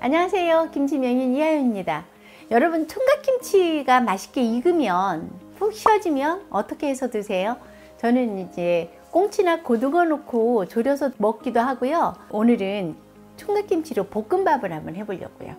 안녕하세요. 김치명인 이하연입니다. 여러분, 총각김치가 맛있게 익으면 푹 쉬어지면 어떻게 해서 드세요? 저는 이제 꽁치나 고등어 넣고 졸여서 먹기도 하고요. 오늘은 총각김치로 볶음밥을 한번 해보려고요.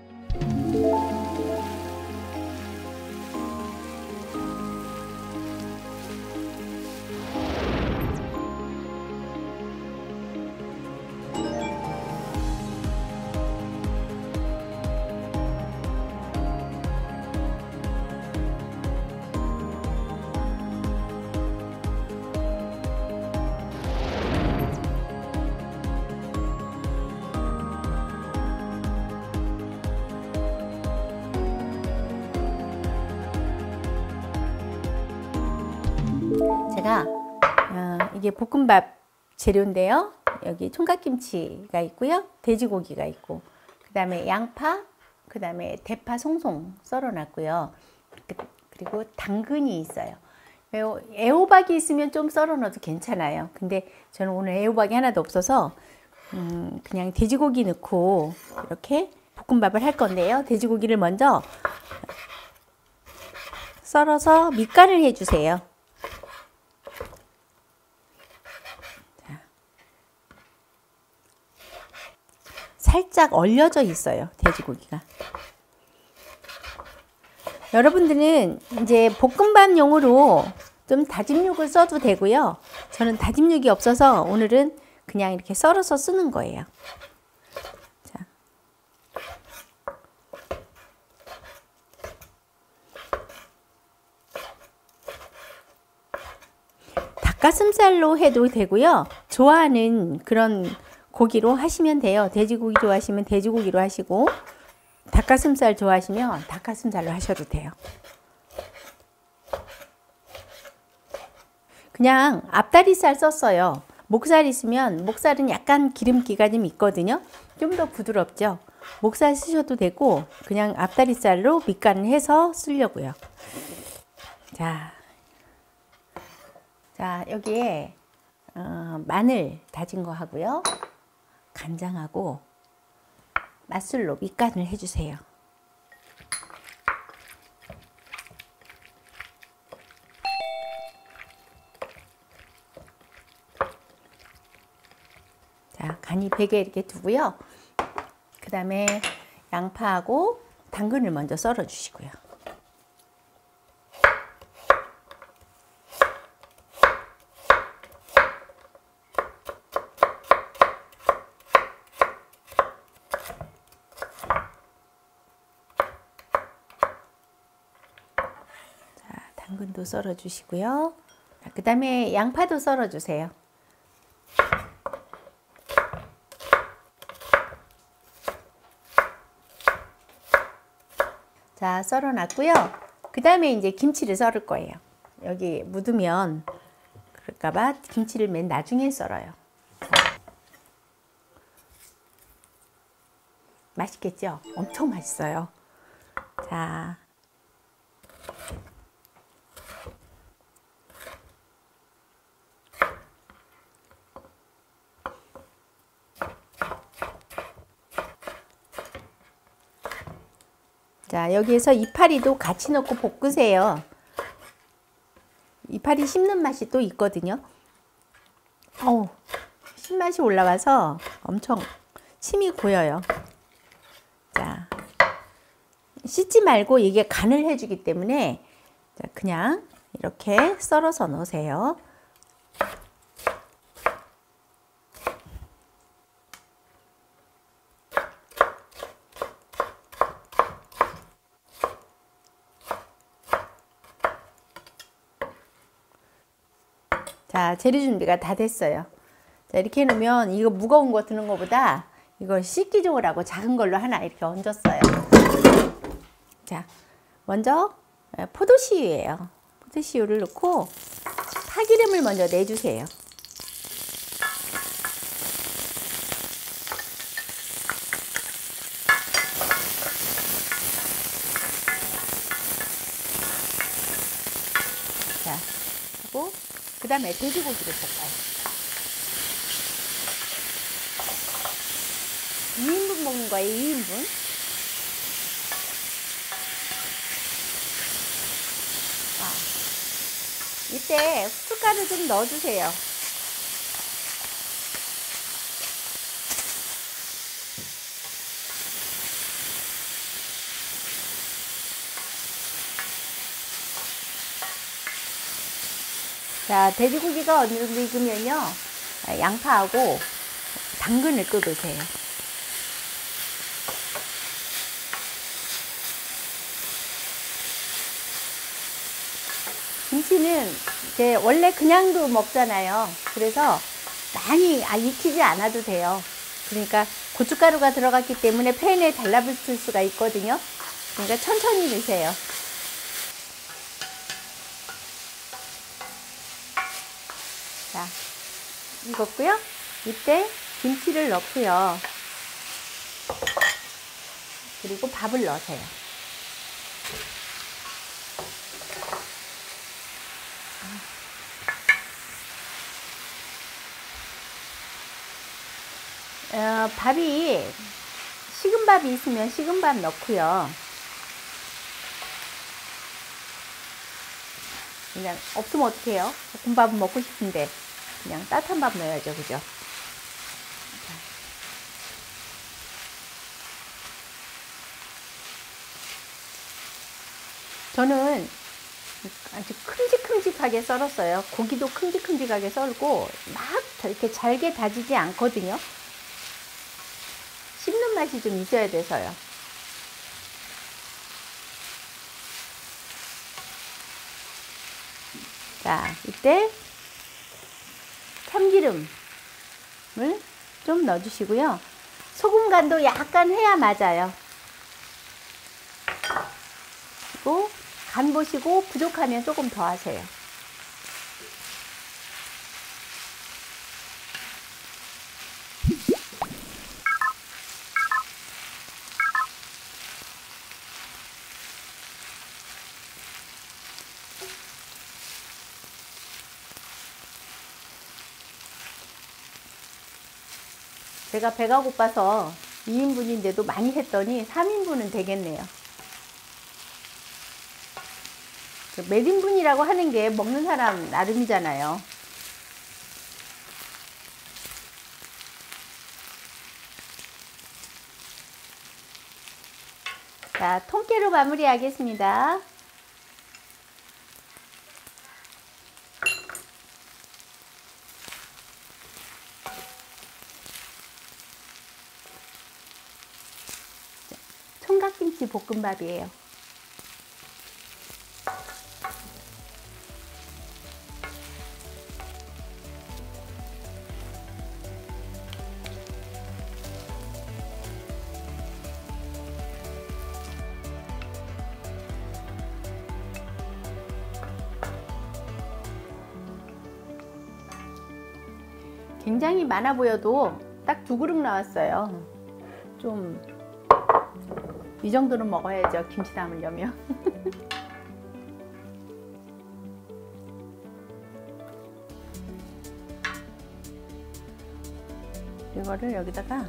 제가 이게 볶음밥 재료인데요. 여기 총각김치가 있고요. 돼지고기가 있고, 그 다음에 양파, 그 다음에 대파 송송 썰어놨고요. 그리고 당근이 있어요. 애호박이 있으면 좀 썰어 넣어도 괜찮아요. 근데 저는 오늘 애호박이 하나도 없어서 그냥 돼지고기 넣고 이렇게 볶음밥을 할 건데요. 돼지고기를 먼저 썰어서 밑간을 해주세요. 살짝 얼려져 있어요, 돼지고기가. 여러분들은 이제 볶음밥용으로 좀 다진 육을 써도 되고요. 저는 다진 육이 없어서 오늘은 그냥 이렇게 썰어서 쓰는 거예요. 자. 닭가슴살로 해도 되고요. 좋아하는 그런 고기로 하시면 돼요. 돼지고기 좋아하시면 돼지고기로 하시고, 닭가슴살 좋아하시면 닭가슴살로 하셔도 돼요. 그냥 앞다리살 썼어요. 목살 있으면, 목살은 약간 기름기가 좀 있거든요. 좀 더 부드럽죠. 목살 쓰셔도 되고 그냥 앞다리살로 밑간을 해서 쓰려고요. 자, 여기에 마늘 다진 거 하고요. 간장하고 맛술로 밑간을 해주세요. 자, 간이 배게 이렇게 두고요. 그 다음에 양파하고 당근을 먼저 썰어 주시고요. 당근도 썰어 주시고요. 그 다음에 양파도 썰어 주세요. 자, 썰어 놨고요. 그 다음에 이제 김치를 썰을 거예요. 여기 묻으면 그럴까봐 김치를 맨 나중에 썰어요. 맛있겠죠? 엄청 맛있어요. 자. 자, 여기에서 이파리도 같이 넣고 볶으세요. 이파리 씹는 맛이 또 있거든요. 신맛이 올라와서 엄청 침이 고여요. 자, 씻지 말고 이게 간을 해주기 때문에 그냥 이렇게 썰어서 넣으세요. 자, 재료 준비가 다 됐어요. 자, 이렇게 해놓으면 이거 무거운 거 드는 것보다 이걸 씻기 좋으라고 작은 걸로 하나 이렇게 얹었어요. 자, 먼저 포도씨유예요. 포도씨유를 넣고 파기름을 먼저 내주세요. 자, 하고 그 다음에 돼지고기를 볶아요. 2인분 먹는 거예요. 2인분. 이때 후춧가루 좀 넣어주세요. 자, 돼지고기가 어느 정도 익으면요, 양파하고 당근을 또 넣으세요. 김치는 이제 원래 그냥도 먹잖아요. 그래서 많이 익히지 않아도 돼요. 그러니까 고춧가루가 들어갔기 때문에 팬에 달라붙을 수가 있거든요. 그러니까 천천히 넣으세요. 자, 익었고요. 이때 김치를 넣고요. 그리고 밥을 넣으세요. 밥이 식은 밥이 있으면 식은 밥 넣고요. 그냥 없으면 어떡해요? 볶음밥은 먹고 싶은데 그냥 따뜻한 밥 넣어야죠, 그죠? 저는 아주 큼직큼직하게 썰었어요. 고기도 큼직큼직하게 썰고 막 이렇게 잘게 다지지 않거든요. 씹는 맛이 좀 있어야 돼서요. 자, 이때 참기름을 좀 넣어주시고요. 소금 간도 약간 해야 맞아요. 그리고 간 보시고 부족하면 조금 더 하세요. 제가 배가 고파서 2인분인데도 많이 했더니 3인분은 되겠네요. 몇 인분이라고 하는 게 먹는 사람 나름이잖아요. 자, 통깨로 마무리하겠습니다. 총각김치 볶음밥이에요. 굉장히 많아 보여도 딱 2그릇 나왔어요. 좀 이 정도는 먹어야죠, 김치 담으려면. 이거를 여기다가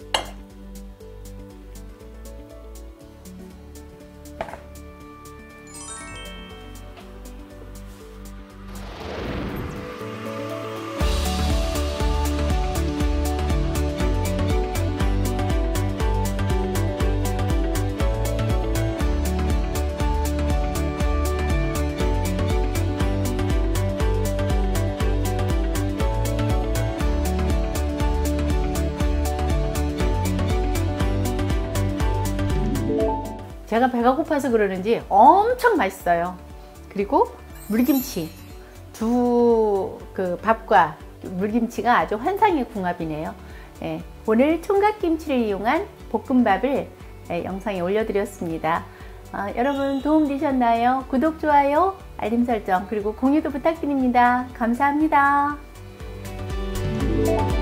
제가 배가 고파서 그러는지 엄청 맛있어요. 그리고 물김치, 그 밥과 물김치가 아주 환상의 궁합이네요. 예, 오늘 총각김치를 이용한 볶음밥을 영상에 올려드렸습니다. 여러분 도움 되셨나요? 구독, 좋아요, 알림 설정 그리고 공유도 부탁드립니다. 감사합니다.